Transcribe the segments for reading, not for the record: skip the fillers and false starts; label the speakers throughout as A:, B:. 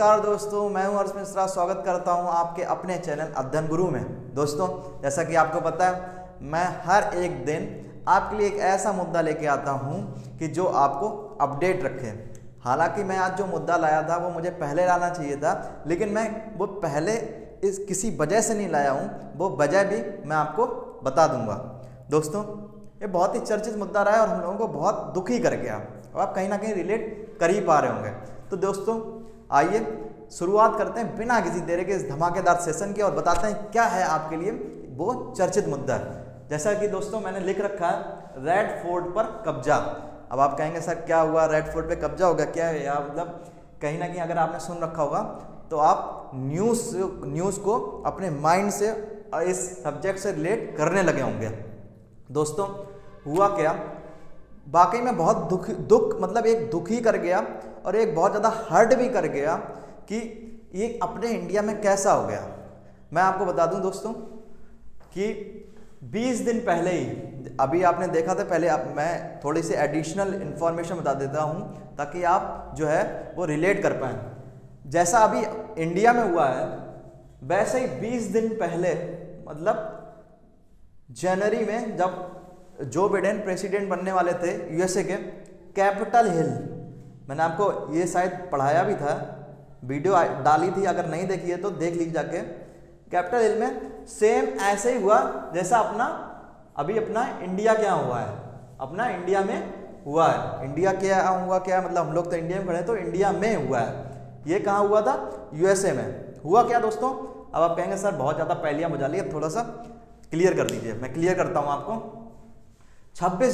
A: नमस्कार दोस्तों, मैं हूं हर्ष मिश्रा। स्वागत करता हूं आपके अपने चैनल अध्ययन गुरु में। दोस्तों, जैसा कि आपको पता है, मैं हर एक दिन आपके लिए एक ऐसा मुद्दा लेके आता हूं कि जो आपको अपडेट रखे। हालांकि मैं आज जो मुद्दा लाया था वो मुझे पहले लाना चाहिए था, लेकिन मैं वो पहले इस किसी वजह से नहीं लाया हूं। वो वजह भी मैं आपको बता दूंगा। दोस्तों, ये बहुत ही चर्चित मुद्दा रहा है और हम लोगों को बहुत दुखी कर गया और आप कहीं ना कहीं रिलेट कर ही पा रहे होंगे। तो दोस्तों, आइए शुरुआत करते हैं बिना किसी देरी के इस धमाकेदार सेशन के और बताते हैं क्या है आपके लिए वो चर्चित मुद्दा। जैसा कि दोस्तों मैंने लिख रखा है, रेड फोर्ट पर कब्जा। अब आप कहेंगे सर क्या हुआ, रेड फोर्ट पे कब्जा होगा क्या है यार? मतलब कहीं ना कहीं अगर आपने सुन रखा होगा तो आप न्यूज़ को अपने माइंड से और इस सब्जेक्ट से रिलेट करने लगे होंगे। दोस्तों, हुआ क्या, वाकई में बहुत दुख मतलब एक दुखी कर गया और एक बहुत ज़्यादा हर्ट भी कर गया कि ये अपने इंडिया में कैसा हो गया। मैं आपको बता दूं दोस्तों कि 20 दिन पहले ही, अभी आपने देखा था, पहले मैं थोड़ी सी एडिशनल इन्फॉर्मेशन बता देता हूं ताकि आप जो है वो रिलेट कर पाएँ। जैसा अभी इंडिया में हुआ है वैसे ही 20 दिन पहले, मतलब जनवरी में, जब जो बिडेन प्रेसिडेंट बनने वाले थे यूएसए के, कैपिटल हिल, मैंने आपको ये शायद पढ़ाया भी था, वीडियो डाली थी, अगर नहीं देखी है तो देख लीजिए जाके। कैपिटल हिल में सेम ऐसे ही हुआ जैसा अभी अपना इंडिया क्या हुआ है, अपना इंडिया में हुआ है। इंडिया क्या हुआ, क्या मतलब हम लोग तो इंडिया में खड़े हैं, तो इंडिया में हुआ है। ये कहाँ हुआ था? यूएसए में। हुआ क्या दोस्तों? अब आप कहेंगे सर बहुत ज़्यादा पहलियाँ बुझा ली, अब थोड़ा सा क्लियर कर दीजिए। मैं क्लियर करता हूँ आपको। 26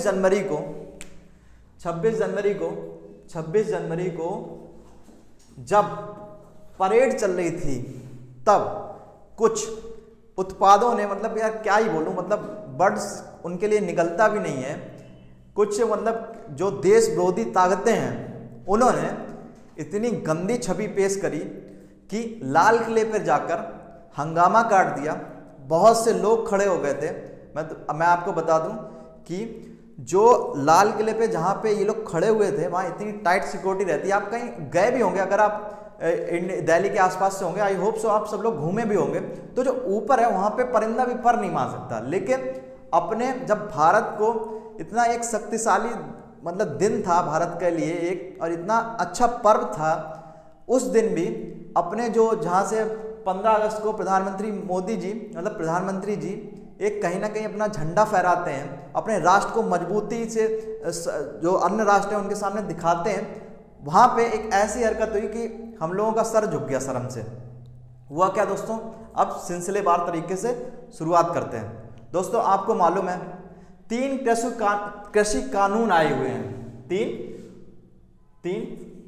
A: जनवरी को जब परेड चल रही थी तब कुछ उत्पादों ने, मतलब यार क्या ही बोलूं, मतलब वर्ड्स उनके लिए निकलता भी नहीं है, कुछ मतलब जो देश विरोधी ताकतें हैं उन्होंने इतनी गंदी छवि पेश करी कि लाल किले पर जाकर हंगामा काट दिया। बहुत से लोग खड़े हो गए थे। मैं आपको बता दूं कि जो लाल किले पे जहाँ पे ये लोग खड़े हुए थे वहाँ इतनी टाइट सिक्योरिटी रहती है। आप कहीं गए भी होंगे, अगर आप दिल्ली के आसपास से होंगे, आई होप सो आप सब लोग घूमे भी होंगे, तो जो ऊपर है वहाँ पे परिंदा भी पर नहीं मार सकता। लेकिन अपने जब भारत को इतना एक शक्तिशाली मतलब दिन था भारत के लिए एक, और इतना अच्छा पर्व था, उस दिन भी अपने जो जहाँ से 15 अगस्त को प्रधानमंत्री मोदी जी, मतलब प्रधानमंत्री जी एक कहीं ना कहीं अपना झंडा फहराते हैं, अपने राष्ट्र को मजबूती से जो अन्य राष्ट्र हैं उनके सामने दिखाते हैं। वहाँ पे एक ऐसी हरकत हुई कि हम लोगों का सर झुक गया शर्म से। हुआ क्या दोस्तों? अब सिलसिलेवार तरीके से शुरुआत करते हैं। दोस्तों, आपको मालूम है 3 कृषि कानून आए हुए हैं। तीन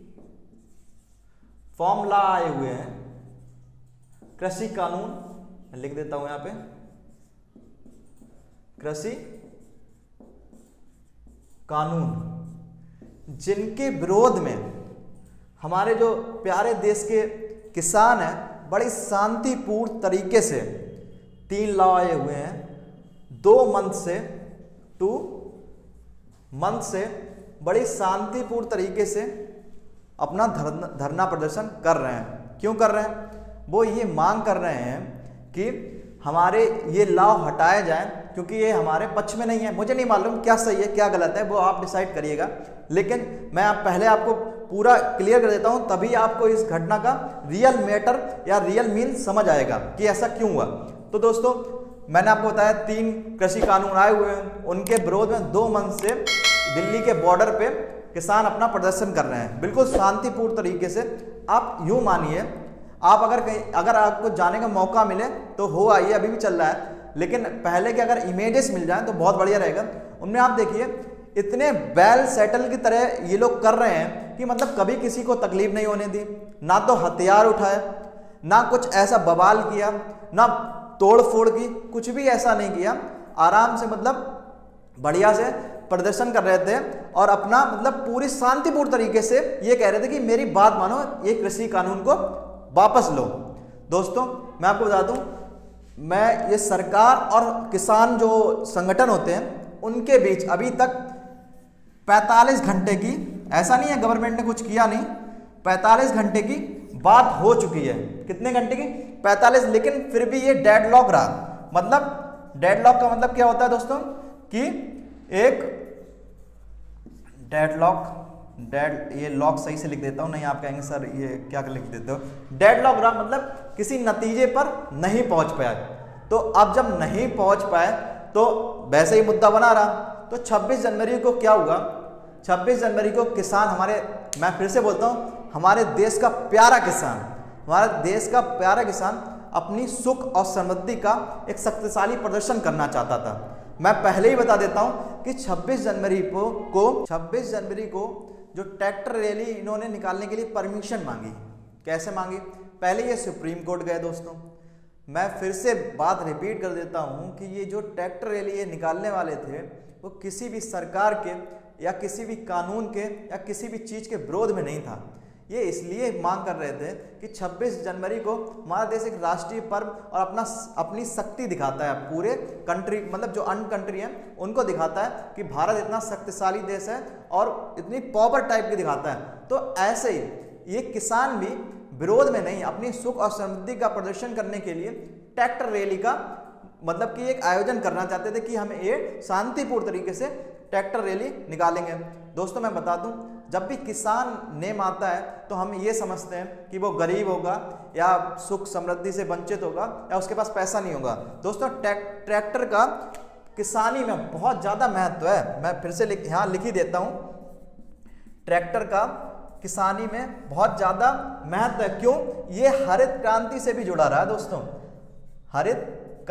A: फॉर्मूला आए हुए हैं, कृषि कानून। मैं लिख देता हूं यहां पे, कृषि कानून, जिनके विरोध में हमारे जो प्यारे देश के किसान हैं बड़ी शांतिपूर्ण तरीके से 3 लॉ आए हुए हैं। 2 मंथ से बड़ी शांतिपूर्ण तरीके से अपना धरना प्रदर्शन कर रहे हैं। क्यों कर रहे हैं? वो ये मांग कर रहे हैं कि हमारे ये लॉ हटाए जाएं, क्योंकि ये हमारे पक्ष में नहीं है। मुझे नहीं मालूम क्या सही है क्या गलत है, वो आप डिसाइड करिएगा, लेकिन मैं पहले आपको पूरा क्लियर कर देता हूं, तभी आपको इस घटना का रियल मैटर या रियल मीन समझ आएगा कि ऐसा क्यों हुआ। तो दोस्तों, मैंने आपको बताया 3 कृषि कानून आए हुए हैं, उनके विरोध में 2 मंथ से दिल्ली के बॉर्डर पे किसान अपना प्रदर्शन कर रहे हैं, बिल्कुल शांतिपूर्ण तरीके से। आप यूं मानिए, आप अगर आपको जाने का मौका मिले तो हो आइए, अभी भी चल रहा है, लेकिन पहले के अगर इमेजेस मिल जाएं तो बहुत बढ़िया रहेगा। उनमें आप देखिए इतने वेल सेटल की तरह ये लोग कर रहे हैं कि मतलब कभी किसी को तकलीफ नहीं होने दी, ना तो हथियार उठाए, ना कुछ ऐसा बवाल किया, ना तोड़ फोड़ की, कुछ भी ऐसा नहीं किया। आराम से मतलब बढ़िया से प्रदर्शन कर रहे थे और अपना मतलब पूरी शांतिपूर्ण तरीके से ये कह रहे थे कि मेरी बात मानो, ये कृषि कानून को वापस लो। दोस्तों, मैं आपको बता दूं, मैं ये सरकार और किसान जो संगठन होते हैं उनके बीच अभी तक 45 घंटे की, ऐसा नहीं है गवर्नमेंट ने कुछ किया नहीं, 45 घंटे की बात हो चुकी है। कितने घंटे की? 45। लेकिन फिर भी ये डेडलॉक रहा। मतलब डेडलॉक का मतलब क्या होता है दोस्तों कि एक डेडलॉक, ये लॉक सही से लिख देता हूं, नहीं आप कहेंगे सर ये क्या लिख देते हो। डेडलॉक रहा मतलब किसी नतीजे पर नहीं पहुंच पाया। तो अब जब नहीं पहुंच पाए तो वैसे ही मुद्दा बना रहा। तो 26 जनवरी को क्या हुआ? 26 जनवरी को किसान हमारे, मैं फिर से बोलता हूं, हमारे देश का प्यारा किसान, हमारे देश का प्यारा किसान अपनी सुख और समृद्धि का एक शक्तिशाली प्रदर्शन करना चाहता था। मैं पहले ही बता देता हूं कि 26 जनवरी को जो ट्रैक्टर रैली इन्होंने निकालने के लिए परमिशन मांगी। कैसे मांगी? पहले ये सुप्रीम कोर्ट गए दोस्तों। मैं फिर से बात रिपीट कर देता हूं कि ये जो ट्रैक्टर रैली ये निकालने वाले थे वो किसी भी सरकार के या किसी भी कानून के या किसी भी चीज़ के विरोध में नहीं था। ये इसलिए मांग कर रहे थे कि 26 जनवरी को हमारा देश एक राष्ट्रीय पर्व और अपनी शक्ति दिखाता है। पूरे कंट्री, मतलब जो अन्य कंट्री हैं उनको दिखाता है कि भारत इतना शक्तिशाली देश है और इतनी पावर टाइप की दिखाता है। तो ऐसे ही ये किसान भी विरोध में नहीं, अपनी सुख और समृद्धि का प्रदर्शन करने के लिए ट्रैक्टर रैली का मतलब कि एक आयोजन करना चाहते थे कि हम ये शांतिपूर्ण तरीके से ट्रैक्टर रैली निकालेंगे। दोस्तों मैं बता दूं, जब भी किसान नेम आता है तो हम ये समझते हैं कि वो गरीब होगा या सुख समृद्धि से वंचित होगा या उसके पास पैसा नहीं होगा। दोस्तों ट्रैक्टर का किसानी में बहुत ज़्यादा महत्व है। मैं फिर से यहाँ लिख ही देता हूँ, ट्रैक्टर का किसानी में बहुत ज़्यादा महत्व है। क्यों? ये हरित क्रांति से भी जुड़ा रहा है दोस्तों, हरित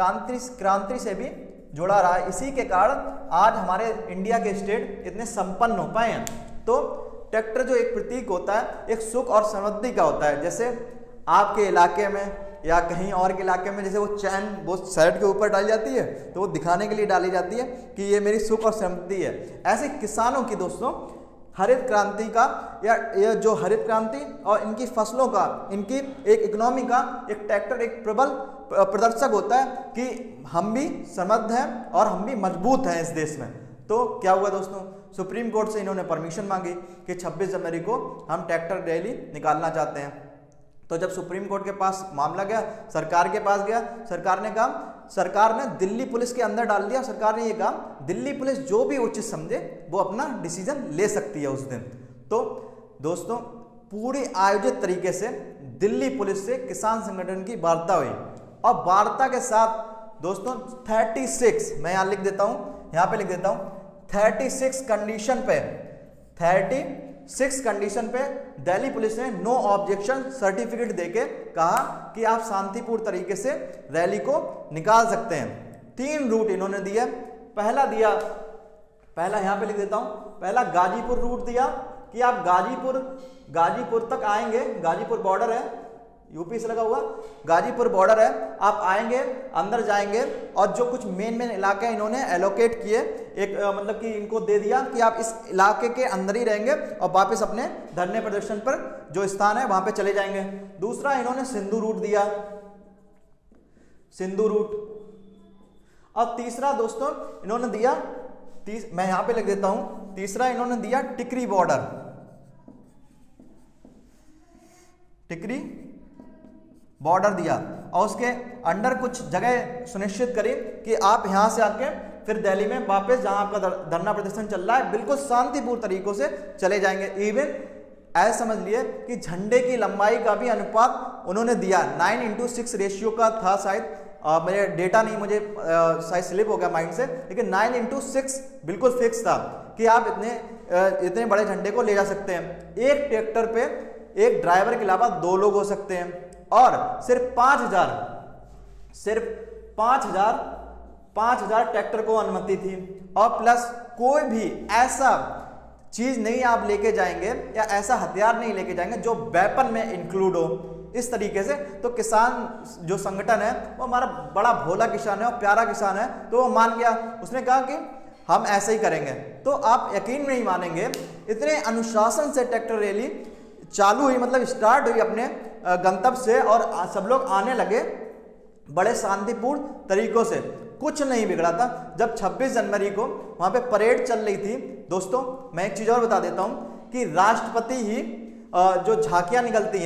A: क्रांति से भी जुड़ा रहा है। इसी के कारण आज हमारे इंडिया के स्टेट इतने संपन्न हो पाए हैं। तो ट्रैक्टर जो एक प्रतीक होता है, एक सुख और समृद्धि का होता है। जैसे आपके इलाके में या कहीं और के इलाके में जैसे वो चैन वो शर्ट के ऊपर डाली जाती है तो वो दिखाने के लिए डाली जाती है कि ये मेरी सुख और समृद्धि है। ऐसे किसानों की दोस्तों हरित क्रांति का या ये जो हरित क्रांति और इनकी फसलों का, इनकी एक इकोनॉमी का एक ट्रैक्टर एक प्रबल प्रदर्शक होता है कि हम भी समृद्ध हैं और हम भी मजबूत हैं इस देश में। तो क्या हुआ दोस्तों, सुप्रीम कोर्ट से इन्होंने परमिशन मांगी कि 26 जनवरी को हम ट्रैक्टर रैली निकालना चाहते हैं। तो जब सुप्रीम कोर्ट के पास मामला गया, सरकार के पास गया, सरकार ने कहा, सरकार ने दिल्ली पुलिस के अंदर डाल दिया। सरकार ने ये कहा दिल्ली पुलिस जो भी उचित समझे वो अपना डिसीजन ले सकती है उस दिन। तो दोस्तों पूरी आयोजित तरीके से दिल्ली पुलिस से किसान संगठन की वार्ता हुई और वार्ता के साथ दोस्तों 36, मैं यहाँ लिख देता हूँ, यहाँ पे लिख देता हूँ, 36 कंडीशन पे दिल्ली पुलिस ने नो ऑब्जेक्शन सर्टिफिकेट देके कहा कि आप शांतिपूर्ण तरीके से रैली को निकाल सकते हैं। 3 रूट इन्होंने दिया। पहला यहाँ पे लिख देता हूं, पहला गाजीपुर रूट दिया कि आप गाजीपुर तक आएंगे, गाजीपुर बॉर्डर है, यूपी से लगा हुआ गाजीपुर बॉर्डर है, आप आएंगे, अंदर जाएंगे और जो कुछ मेन इलाके इन्होंने एलोकेट किए, एक मतलब कि इनको दे दिया कि आप इस इलाके के अंदर ही रहेंगे और वापस अपने धरने प्रदर्शन पर जो स्थान है वहां पे चले जाएंगे। दूसरा इन्होंने सिंधु रूट दिया, सिंधु रूट। और तीसरा दोस्तों इन्होंने दिया, मैं यहां पे लिख देता हूं, तीसरा इन्होंने दिया टिकरी बॉर्डर, टिकरी बॉर्डर दिया और उसके अंडर कुछ जगह सुनिश्चित करी कि आप यहां से आके फिर दिल्ली में वापस जहां आपका धरना प्रदर्शन चल रहा है बिल्कुल शांतिपूर्ण तरीकों से चले जाएंगे। इवन ऐसा समझ लिए कि झंडे की लंबाई का भी अनुपात उन्होंने दिया, 9:6 रेशियो का था शायद, मेरे डेटा नहीं, मुझे शायद स्लिप हो गया माइंड से, लेकिन 9:6 बिल्कुल फिक्स था कि आप इतने बड़े झंडे को ले जा सकते हैं। एक ट्रैक्टर पे एक ड्राइवर के अलावा 2 लोग हो सकते हैं और सिर्फ 5,000 ट्रैक्टर को अनुमति थी। और प्लस कोई भी ऐसा चीज नहीं आप लेके जाएंगे या ऐसा हथियार नहीं लेके जाएंगे जो वेपन में इंक्लूड हो। इस तरीके से तो किसान जो संगठन है वो हमारा बड़ा भोला किसान है और प्यारा किसान है, तो वो मान गया। उसने कहा कि हम ऐसे ही करेंगे। तो आप यकीन नहीं मानेंगे, इतने अनुशासन से ट्रैक्टर रैली चालू हुई, मतलब स्टार्ट हुई अपने गंतव्य से और सब लोग आने लगे बड़े शांतिपूर्ण तरीकों से, कुछ नहीं बिगड़ा था। जब 26 जनवरी को वहां पे परेड चल रही थी दोस्तों, मैं एक चीज और बता देता हूं कि राष्ट्रपति ही जो झांकियां निकलती हैं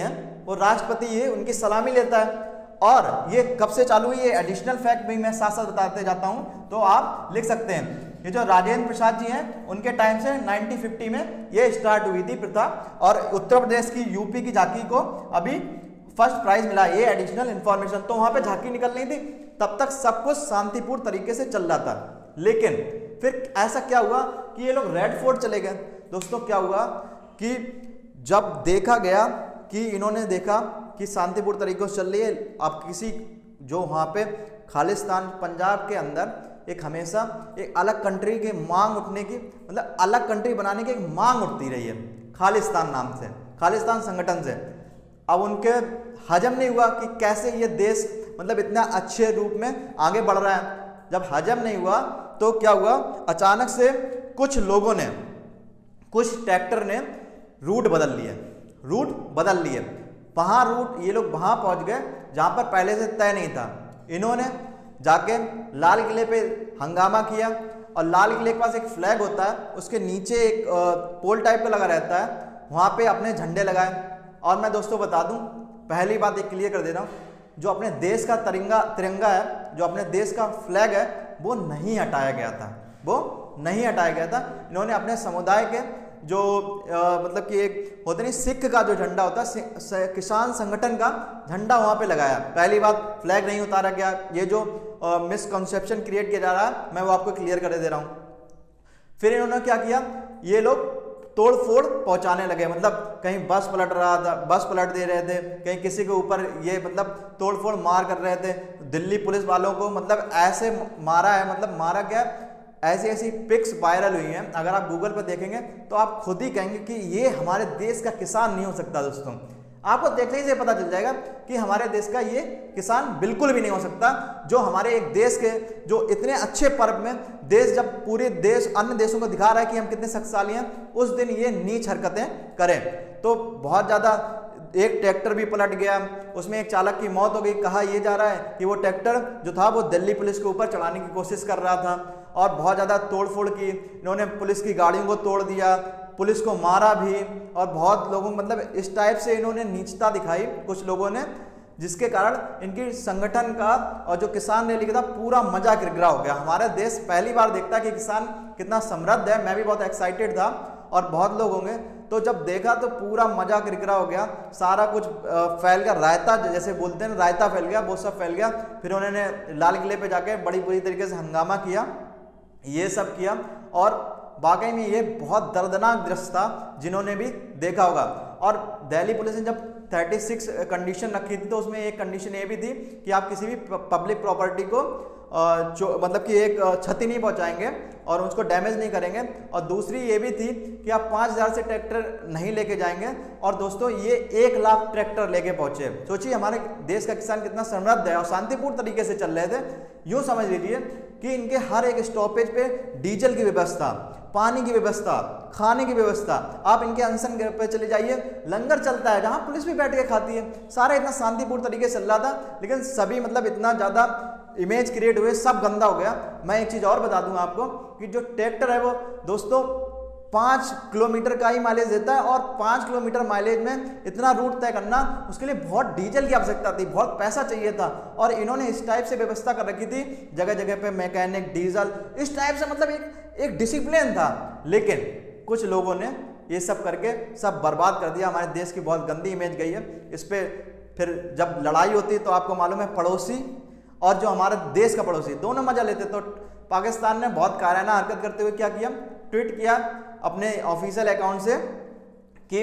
A: वो राष्ट्रपति ये उनकी सलामी लेता है। और ये कब से चालू हुई, ये एडिशनल फैक्ट भी मैं साथ साथ बताते जाता हूं, तो आप लिख सकते हैं। ये जो राजेंद्र प्रसाद जी हैं उनके टाइम से 1950 में ये स्टार्ट हुई थी प्रथा, और उत्तर प्रदेश की यूपी की झांकी को अभी फर्स्ट प्राइज मिला ये एडिशनल इंफॉर्मेशन। तो वहां पे झांकी निकल रही थी, तब तक सब कुछ शांतिपूर्ण तरीके से चल रहा था। लेकिन फिर ऐसा क्या हुआ कि ये लोग रेड फोर्ट चले गए। दोस्तों क्या हुआ कि जब देखा गया कि इन्होंने देखा कि शांतिपूर्ण तरीकों से चल रही है, आप किसी जो वहाँ पे खालिस्तान पंजाब के अंदर एक हमेशा एक अलग कंट्री की मांग उठने की, मतलब अलग कंट्री बनाने की एक मांग उठती रही है खालिस्तान नाम से, खालिस्तान संगठन से। अब उनके हजम नहीं हुआ कि कैसे ये देश मतलब इतना अच्छे रूप में आगे बढ़ रहा है। जब हजम नहीं हुआ तो क्या हुआ, अचानक से कुछ लोगों ने, कुछ ट्रैक्टर ने रूट बदल लिए। वहाँ रूट ये लोग वहाँ पहुँच गए जहाँ पर पहले से तय नहीं था। इन्होंने जाके लाल किले पे हंगामा किया, और लाल किले के पास एक फ्लैग होता है, उसके नीचे एक पोल टाइप का लगा रहता है, वहाँ पे अपने झंडे लगाए। और मैं दोस्तों बता दूं, पहली बात एक क्लियर कर दे रहा हूँ, जो अपने देश का तिरंगा है, जो अपने देश का फ्लैग है, वो नहीं हटाया गया था। इन्होंने अपने समुदाय के जो मतलब कि एक होते नहीं, सिख का जो झंडा होता है, किसान संगठन का झंडा वहाँ पे लगाया। पहली बात, फ्लैग नहीं उतारा गया। ये जो मिसकंसेप्शन क्रिएट किया जा रहा है, मैं वो आपको क्लियर कर दे रहा हूँ। फिर इन्होंने क्या किया, ये लोग तोड़ फोड़ पहुंचाने लगे, मतलब कहीं बस पलट रहा था, बस पलट दे रहे थे, कहीं किसी के ऊपर ये मतलब तोड़ फोड़ मार कर रहे थे। दिल्ली पुलिस वालों को मतलब ऐसे मारा है, मतलब मारा क्या, ऐसी पिक्स वायरल हुई हैं। अगर आप गूगल पर देखेंगे तो आप खुद ही कहेंगे कि ये हमारे देश का किसान नहीं हो सकता। दोस्तों आपको देखने ही से पता चल जाएगा कि हमारे देश का ये किसान बिल्कुल भी नहीं हो सकता, जो हमारे एक देश के जो इतने अच्छे पर्व में देश जब पूरे देश अन्य देशों को दिखा रहा है कि हम कितने शक्तिशाली हैं, उस दिन ये नीच हरकतें करें। तो बहुत ज़्यादा, एक ट्रैक्टर भी पलट गया, उसमें एक चालक की मौत हो गई। कहा यह जा रहा है कि वो ट्रैक्टर जो था वो दिल्ली पुलिस के ऊपर चढ़ाने की कोशिश कर रहा था, और बहुत ज़्यादा तोड़फोड़ की। इन्होंने पुलिस की गाड़ियों को तोड़ दिया, पुलिस को मारा भी, और बहुत लोगों मतलब इस टाइप से इन्होंने नीचता दिखाई कुछ लोगों ने, जिसके कारण इनकी संगठन का और जो किसान रैली का था पूरा मजा किरकिरा हो गया। हमारा देश पहली बार देखता है कि किसान कितना समृद्ध है। मैं भी बहुत एक्साइटेड था और बहुत लोग होंगे, तो जब देखा तो पूरा मजा किरकिरा हो गया, सारा कुछ फैल गया, रायता जैसे बोलते हैं, रायता फैल गया, वो सब फैल गया। फिर उन्होंने लाल किले पे जाके बड़ी बुरी तरीके से हंगामा किया, ये सब किया, और वाकई में ये बहुत दर्दनाक दृश्य था, जिन्होंने भी देखा होगा। और दिल्ली पुलिस ने जब 36 कंडीशन रखी थी, तो उसमें एक कंडीशन ये भी थी कि आप किसी भी पब्लिक प्रॉपर्टी को मतलब कि एक क्षति नहीं पहुंचाएंगे और उसको डैमेज नहीं करेंगे, और दूसरी ये भी थी कि आप 5000 से ट्रैक्टर नहीं लेके जाएंगे। और दोस्तों ये 1 लाख ट्रैक्टर लेके पहुंचे। सोचिए हमारे देश का किसान कितना समृद्ध है और शांतिपूर्ण तरीके से चल रहे थे। यूँ समझ लीजिए कि इनके हर एक स्टॉपेज पे डीजल की व्यवस्था, पानी की व्यवस्था, खाने की व्यवस्था। आप इनके अनशन पे चले जाइए, लंगर चलता है जहाँ पुलिस भी बैठ के खाती है। सारा इतना शांतिपूर्ण तरीके से चल रहा था, लेकिन सभी मतलब इतना ज़्यादा इमेज क्रिएट हुए, सब गंदा हो गया। मैं एक चीज़ और बता दूंगा आपको कि जो ट्रैक्टर है वो दोस्तों 5 किलोमीटर का ही माइलेज देता है, और 5 किलोमीटर माइलेज में इतना रूट तय करना, उसके लिए बहुत डीजल की आवश्यकता थी, बहुत पैसा चाहिए था। और इन्होंने इस टाइप से व्यवस्था कर रखी थी, जगह जगह पे मैकेनिक, डीजल, इस टाइप से मतलब एक डिसिप्लिन था। लेकिन कुछ लोगों ने ये सब करके सब बर्बाद कर दिया। हमारे देश की बहुत गंदी इमेज गई है इस पर। फिर जब लड़ाई होती है तो आपको मालूम है, पड़ोसी और जो हमारे देश का पड़ोसी दोनों मजा लेते। तो पाकिस्तान ने बहुत कायराना हरकत करते हुए क्या किया, ट्वीट किया अपने ऑफिशियल अकाउंट से कि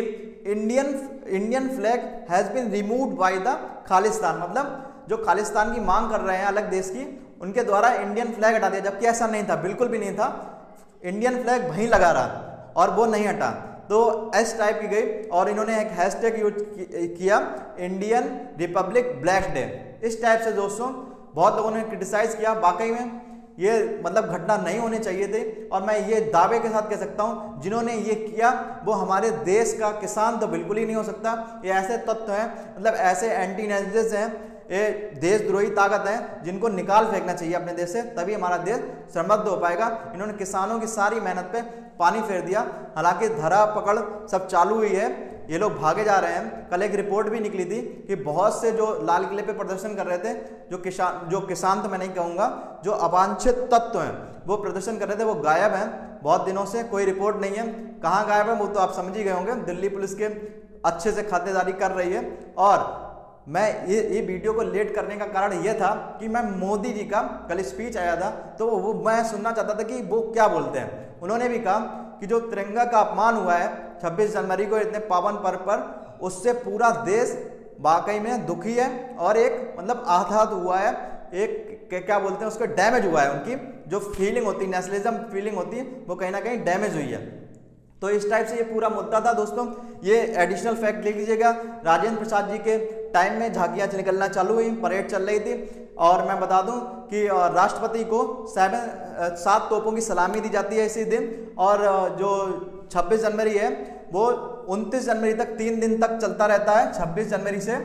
A: Indian flag has been removed by the Khalistan, मतलब जो खालिस्तान की मांग कर रहे हैं अलग देश की, उनके द्वारा इंडियन फ्लैग हटा दिया। जबकि ऐसा नहीं था, बिल्कुल भी नहीं था, इंडियन फ्लैग वहीं लगा रहा और वो नहीं हटा। तो इस टाइप की गई, और इन्होंने एक हैशटैग यूज किया, इंडियन रिपब्लिक ब्लैक डे। इस टाइप से दोस्तों बहुत लोगों ने क्रिटिसाइज किया। वाकई में ये मतलब घटना नहीं होनी चाहिए थी, और मैं ये दावे के साथ कह सकता हूँ जिन्होंने ये किया वो हमारे देश का किसान तो बिल्कुल ही नहीं हो सकता। ये ऐसे तत्व हैं, मतलब ऐसे एंटी नेशनलिस्ट हैं, ये देशद्रोही ताकत है, जिनको निकाल फेंकना चाहिए अपने देश से, तभी हमारा देश समृद्ध हो पाएगा। इन्होंने किसानों की सारी मेहनत पे पानी फेर दिया। हालांकि धरा पकड़ सब चालू हुई है, ये लोग भागे जा रहे हैं। कल एक रिपोर्ट भी निकली थी कि बहुत से जो लाल किले पे प्रदर्शन कर रहे थे, जो किसान तो मैं नहीं कहूँगा, जो अवांछित तत्व हैं वो प्रदर्शन कर रहे थे, वो गायब हैं बहुत दिनों से, कोई रिपोर्ट नहीं है। कहाँ गायब है वो तो आप समझ ही गए होंगे। दिल्ली पुलिस के अच्छे से खातेदारी कर रही है। और मैं ये वीडियो को लेट करने का कारण ये था कि मैं मोदी जी का कल स्पीच आया था, तो वो मैं सुनना चाहता था कि वो क्या बोलते हैं। उन्होंने भी कहा कि जो तिरंगा का अपमान हुआ है 26 जनवरी को इतने पावन पर्व पर, उससे पूरा देश वाकई में दुखी है और एक मतलब आहत हुआ है, एक क्या बोलते हैं उसको, डैमेज हुआ है। उनकी जो फीलिंग होती है, नेशनलिज्म फीलिंग होती है, वो कहीं ना कहीं डैमेज हुई है। तो इस टाइप से ये पूरा मुद्दा था दोस्तों। ये एडिशनल फैक्ट लिख लीजिएगा। राजेंद्र प्रसाद जी के टाइम में झांकियाँ निकलना चालू हुई, परेड चल रही थी। और मैं बता दूं कि राष्ट्रपति को 7 तोपों की सलामी दी जाती है इसी दिन। और जो 26 जनवरी है वो 29 जनवरी तक 3 दिन तक चलता रहता है, 26 जनवरी से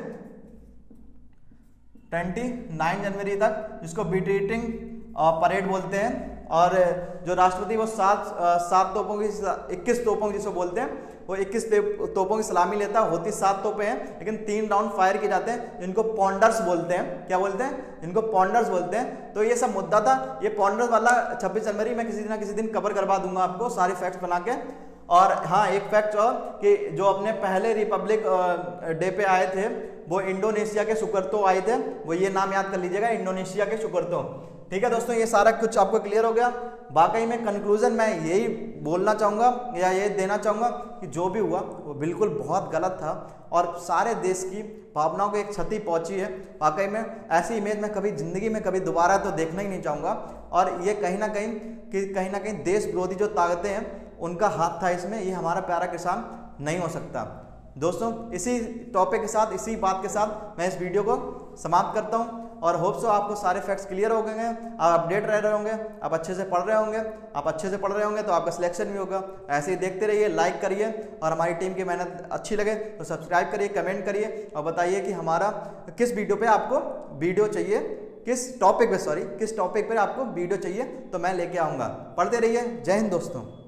A: 29 जनवरी तक, जिसको बीटिंग परेड बोलते हैं। और जो राष्ट्रपति वो 7 तोपों की 21 तोपों जिसको बोलते हैं, वो 21 तोपों की सलामी लेता है। होती 7 तोपें हैं, लेकिन 3 राउंड फायर किए जाते हैं, जिनको पॉन्डर्स बोलते हैं। क्या बोलते हैं? जिनको पॉन्डर्स बोलते हैं। तो ये सब मुद्दा था। ये पॉन्डर्स वाला 26 जनवरी मैं किसी ना किसी दिन कवर करवा दूंगा आपको सारे फैक्ट्स बना के। और हाँ, एक फैक्ट और कि जो अपने पहले रिपब्लिक डे पे आए थे वो इंडोनेशिया के सुकर्तो आए थे। वो ये नाम याद कर लीजिएगा, इंडोनेशिया के सुकर्तो। ठीक है दोस्तों, ये सारा कुछ आपको क्लियर हो गया। वाकई में कंक्लूजन मैं यही बोलना चाहूँगा या ये देना चाहूँगा कि जो भी हुआ वो बिल्कुल बहुत गलत था और सारे देश की भावनाओं को एक क्षति पहुंची है। वाकई में ऐसी इमेज मैं कभी ज़िंदगी में कभी दोबारा तो देखना ही नहीं चाहूँगा। और ये कहीं ना कहीं देश विरोधी जो ताकतें हैं उनका हाथ था इसमें। ये हमारा प्यारा किसान नहीं हो सकता। दोस्तों, इसी टॉपिक के साथ, इसी बात के साथ मैं इस वीडियो को समाप्त करता हूं और होप सो आपको सारे फैक्ट्स क्लियर हो गए हैं, आप अपडेट रह रहे होंगे, आप अच्छे से पढ़ रहे होंगे। आप अच्छे से पढ़ रहे होंगे तो आपका सिलेक्शन भी होगा। ऐसे ही देखते रहिए, लाइक करिए और हमारी टीम की मेहनत अच्छी लगे तो सब्सक्राइब करिए, कमेंट करिए और बताइए कि हमारा किस वीडियो पर आपको वीडियो चाहिए, किस टॉपिक पे आपको वीडियो चाहिए, तो मैं लेके आऊँगा। पढ़ते रहिए। जय हिंद दोस्तों।